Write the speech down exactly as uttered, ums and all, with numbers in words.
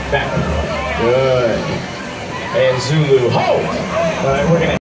Back. Good. And Zulu, hold. All right, we're going to